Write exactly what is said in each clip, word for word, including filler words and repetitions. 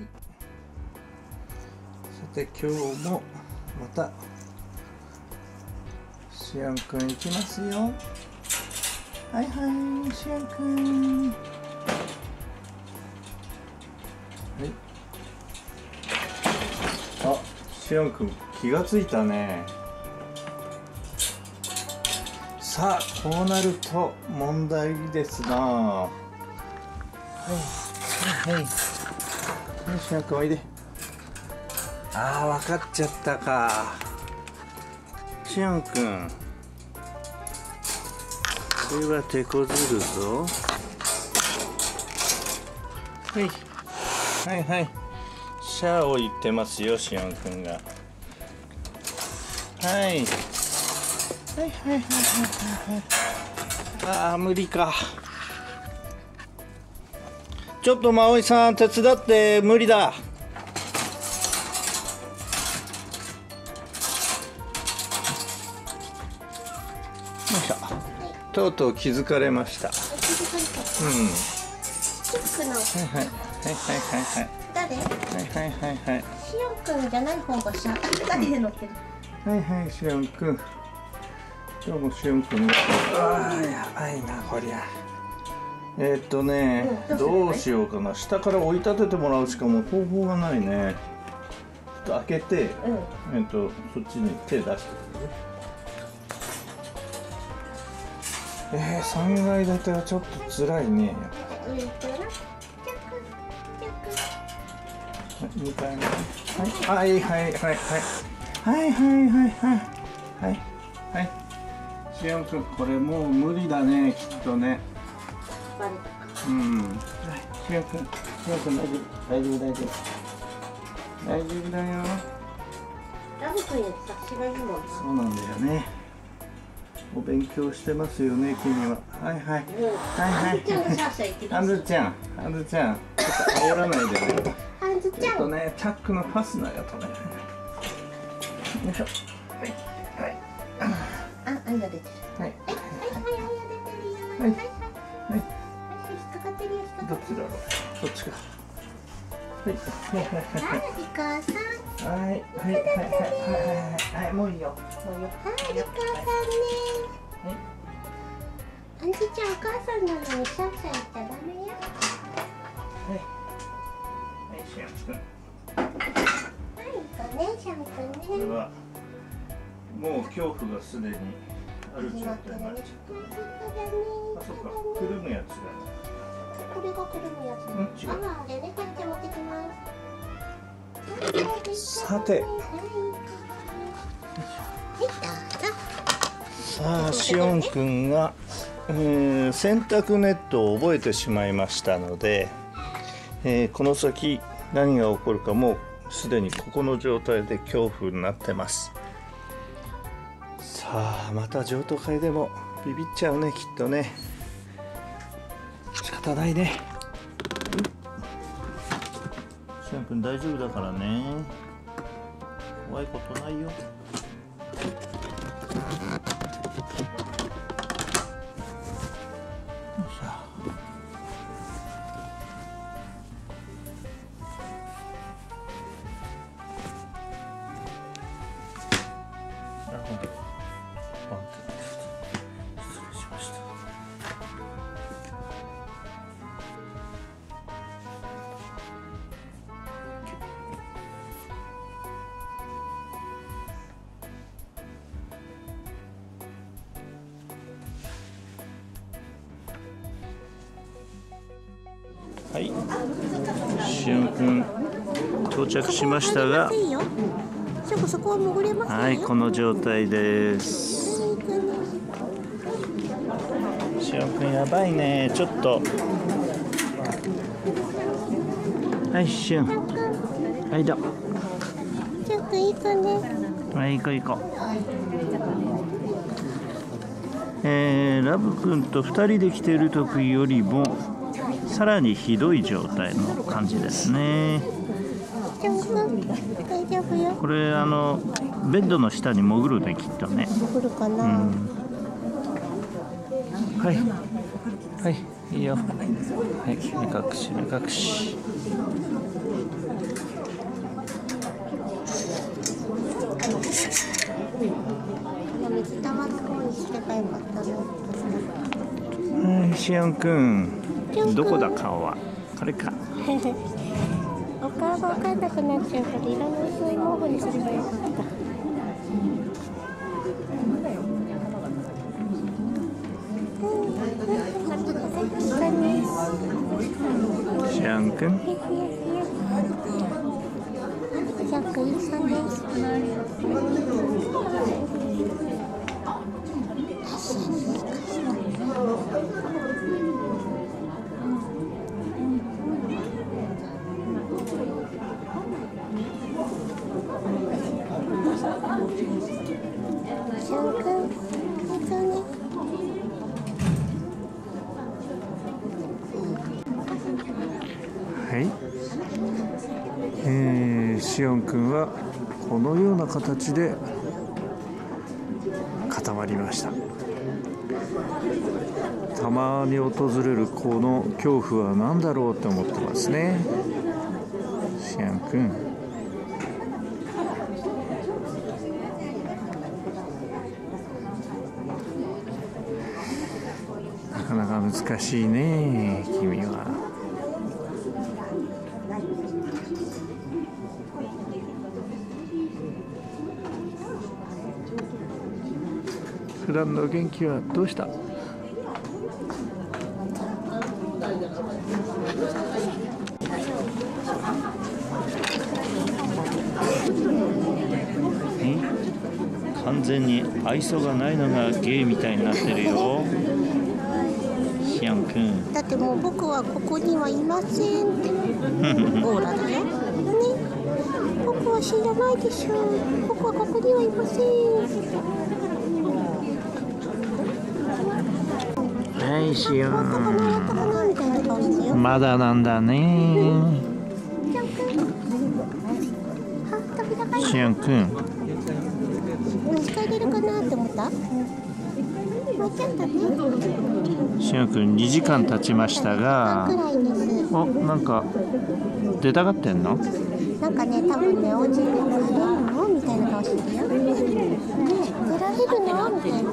て今日もまたシアンくん行きますよ。はいはい、シアンくん。はい。あ、シアンくん気がついたね。さあこうなると問題ですな。はいはいはい。シアンくんおいで。ああ、分かっちゃったか。シアンくん、これは手こずるぞ。はい、はいはい。シャーを言ってますよ、シアンくんが。はい。はいはいはいはいはいはい。ああ、無理か。ちょっと真生さん手伝って、無理だ。とうとう気づかれました。うん。 チックの。 はいはいはいはいはい。 誰？ はいはいはいはい。 シオンくんじゃない方がシャー。誰で乗ってる？ はいはい、シオンくん。どうもシオンくん。ああ、やばいなこりゃ。えー、っとね、うん、どうしようかな。下から追い立ててもらうしかも方法がないね。ちょっと開けて、うん、えー、っとそっちに手出してくれる？えー、さんがい建てはちょっと辛いね。にかいめ。はいはいはいはいはいはいはいはいはいはい。シオンくんこれもう無理だねきっとね。うん。シオンくんシオンくん大丈夫大丈夫大丈夫大丈夫だよ。 ラブくんより察しがいいもんな。 そうなんだよね。お勉強してますよね、君は。はいはい。はいはい。ハンズちゃん、ハンズちゃん、ちょっと煽らないでね。 ハンズちゃん。 ちょっとね、チャックのファスナーが取れない。よいしょ。はいはい。 あ、あんが出てる。はい。はいはいはい、あんが出てるよ。はいはいはい。引っかかってるよ、引っかかってる。 どっちだろう。こっちか。はいはいはいはい。 リカさん。 はいはいはいはいはいはい、もういいよ。もういいよ。 はい、リカさんね。はい。アンジちゃん、お母さんなのにシャンシャンしちゃダメよ。 はい。はい、シャンくん。 はい、こね、シャンくんね。 これはもう恐怖がすでにある状態になっちゃった。あ、そっか、くるむやつが。 これがくるむやつ。 うん、違う。 あ、でね、これ持ってきます。 さて、さあシオンくんが、えー、洗濯ネットを覚えてしまいましたので、えー、この先何が起こるかもうすでにここの状態で恐怖になってます。さあまた譲渡会でもビビっちゃうねきっとね。仕方ないね。シオンくん大丈夫だからね。怖いことないよ。はい、シオンくん到着しましたが、はい、この状態です。シオンくんやばいね、ちょっと。はい、シオン。はい、どう。 ちょっといいかね。 はい、行こう行こう。えー、ラブくんとふたりで来てる時よりもさらにひどい状態の感じですね。これあのベッドの下に潜るねきっとね。 潜るかな。 うん、はいはいはいいいよ。はい、目隠し、目隠し。 水玉の方にすればよかったな。はい、しおんくん。どこだ顔は。これか。 お顔がわかんなくなっちゃうから色の薄い毛布にすればよかった。 しおんくん。 しおんくんいいさんです。しおんくん、本当に。 はい。えー、しおんくんはこのような形で固まりました。たまに訪れるこの恐怖は何だろうって思ってますね。しおんくん。なかなか難しいね、君は。普段の元気はどうした？完全に愛想がないのがゲイみたいになってるよ。しおんくん。 だってもう僕はここにはいませんってオーラだよ。ね、僕は知らないでしょ。僕はここにはいません。 はい、しおん。 まだなんだね。しおんくん。 使えれるかなって思った？ しおんくんにじかん経ちましたが、お、なんか出たがってんの？ なんかね、多分ね、お家に出られるのみたいな顔してるよ。ね、出られるのみたいな。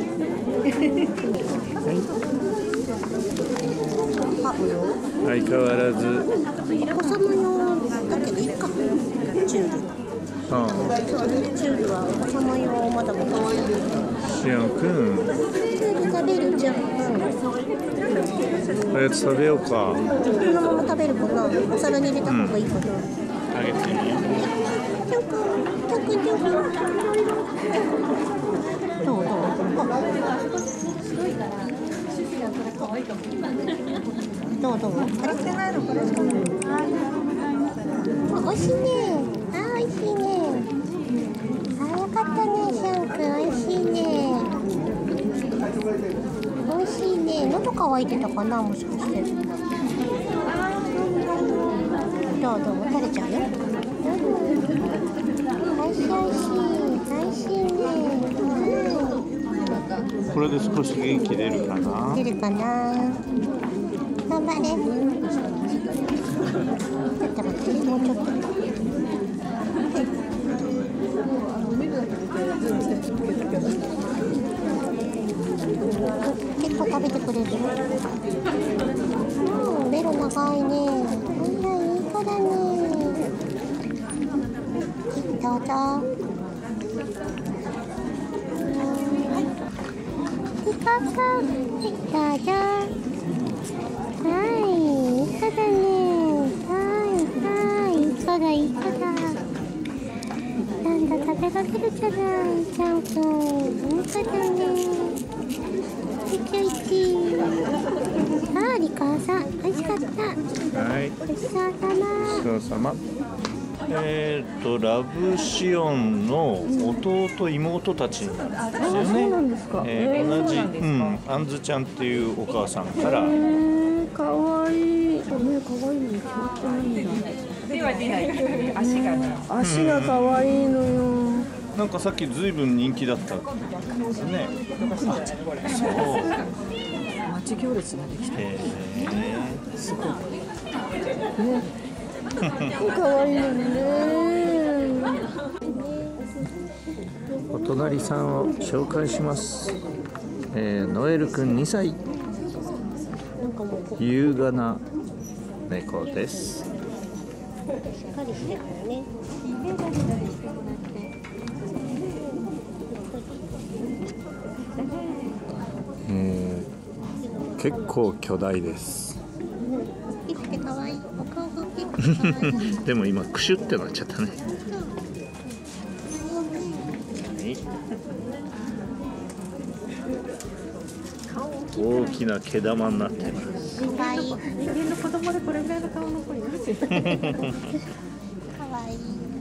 相変わらずお子様用だけどいいか。チュール。 ああ、 チュールはお子様用まだ持ってない。 しおんくん。 チュール食べるじゃん。 おやつ食べようか。 このまま食べるかな。お皿に入れた方がいいかな。 あげてみよう。 ちょくちょくちょく。どうどう。どうどう。おいしいね。あ、おいしいね。あ、よかったね、しおんくん、おいしいね。おいしいね。喉乾いてたかな、もしかして。どうどう、食べちゃうよ。おいしいおいしい、おいしいね。 これで少し元気出るかな。 出るかな。頑張れ。ちょっと待って、もうちょっと。結構食べてくれる。うん、ベロ長いね。いや、いい子だね。どうぞ。ピカピカ。どうぞ。はい、いい子だね。はい、はい、いい子だ、いい子だ。なんだ、食べられるじゃない、ちゃんくん。いい子だね。いちいち。あー、リカーさん、美味しかった。 はい。 ごちそうさま。 ごちそうさま。えっとラブシオンの弟妹たちなんですよね。 そうなんですか。 えー、同じ、 ううん、あんずちゃんっていうお母さんから。 えー、かわいい。ね、かわいいの決まってないんだ。 手は出ない。足がね。 足がかわいいのよ。 なんかさっきずいぶん人気だったんですね。そう。 待ち行列ができて、 へえ。 すごいね。可愛いのにね。 お隣さんを紹介します。えー、ノエルくんにさい。優雅な猫です。 しっかりしてるからね。 えー、結構巨大です。 大きくて可愛い。お顔が大きくて可愛い。 でも今クシュってなっちゃったね。大きな毛玉になってます。 可愛い。 人間の子供でこれぐらいの顔の子いますよ。 可愛い。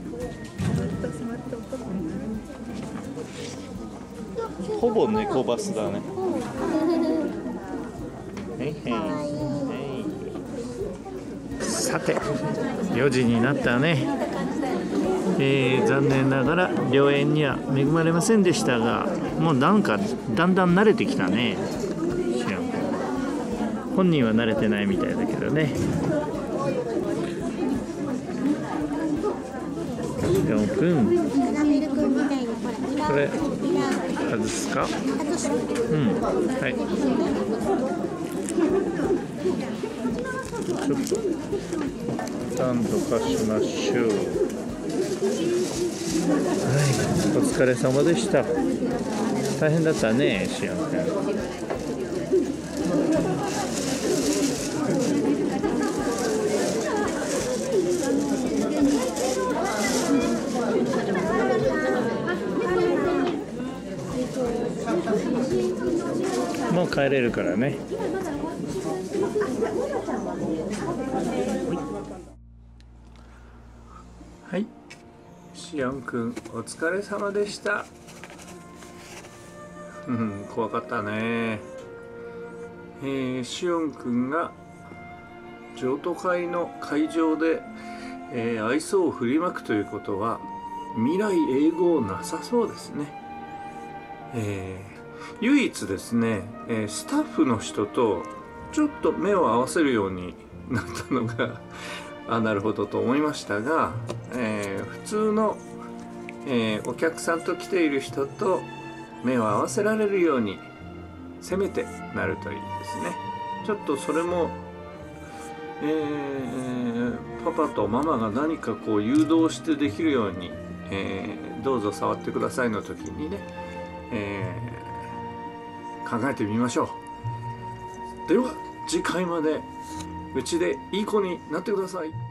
ほぼ猫バスだね。へいへい。さて、よじになったね。えー、残念ながら良縁には恵まれませんでしたが、もうなんかだんだん慣れてきたね。本人は慣れてないみたいだけどね。よんぷん。 ラメル君みたいにほら、 これ外すか？ 外す。 うん、はい。ちょっと何度かしましょう。はい、お疲れ様でした。大変だったね、シアン君。もう帰れるからね。はい、シオンくんお疲れ様でした。うん、怖かったね。えー、シオンくんが譲渡会の会場で、えー、愛想を振りまくということは未来永劫なさそうですね。えー唯一ですね、えー、スタッフの人とちょっと目を合わせるようになったのがあ、なるほどと思いましたが、えー、普通の、えー、お客さんと来ている人と目を合わせられるようにせめてなるといいですね。ちょっとそれも、えー、パパとママが何かこう誘導してできるように、えー、どうぞ触ってくださいの時にね、えー考えてみましょう。では次回までうちでいい子になってください。